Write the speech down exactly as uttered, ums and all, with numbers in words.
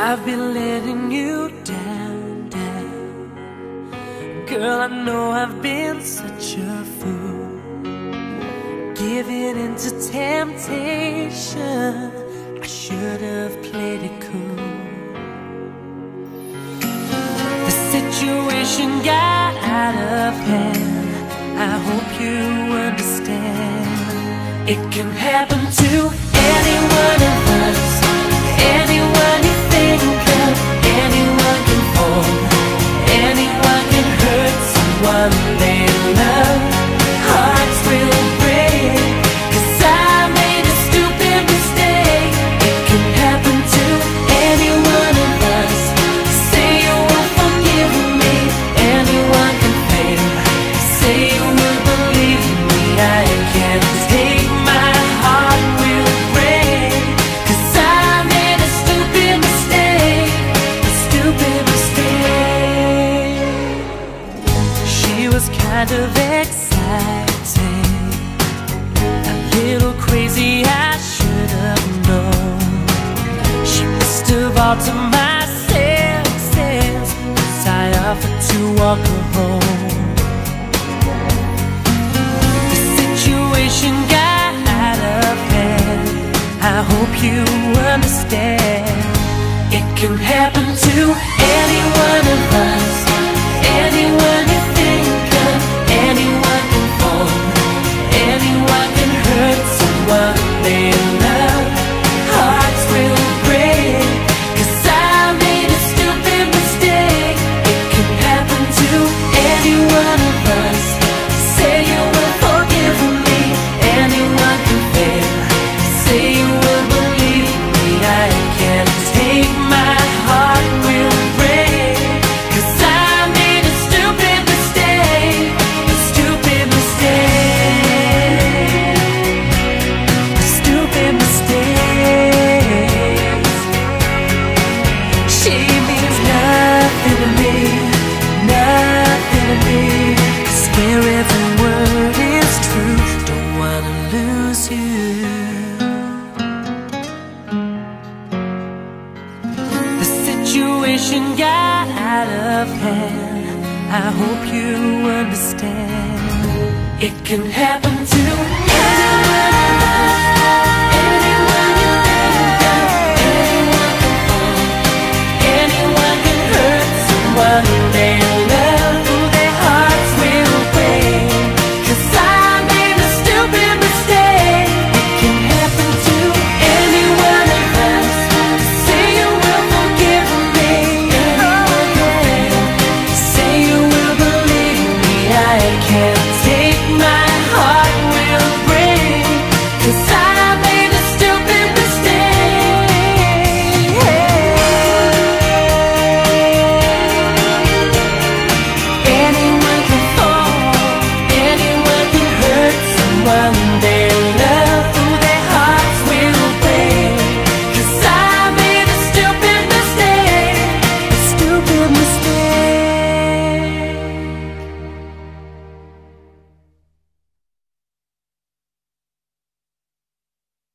I've been letting you down, down. Girl, I know I've been such a fool, giving into temptation. I should have played it cool. The situation got out of hand. I hope you understand. It can happen to any one of us. Anyone you think of, anyone can fall, anyone can hurt someone they love. Hearts will break, 'cause I made a stupid mistake. It can happen to any one of us. Say you will forgive me, anyone can fail. Say you will believe me, I can't take my heart will break, 'cause I made a stupid mistake, a stupid mistake. She was kind of exciting, a little crazy, I should have known. She must have altered my senses, 'cause I offered to walk her home. The situation got out of hand. I hope you understand. It can happen to any one of us. Anyone you think of, anyone can fall, anyone can hurt someone they love. Hearts will break, 'cause I made a stupid mistake. It can happen to any one of us. Say you will forgive me, anyone can fail. Say you will believe me, I can't take my heart will break, 'cause I made a stupid mistake, a stupid mistake, a stupid mistake. She means nothing to me, nothing to me. I swear every word is true, don't wanna lose you. The situation got out of hand. I hope you understand. It can happen to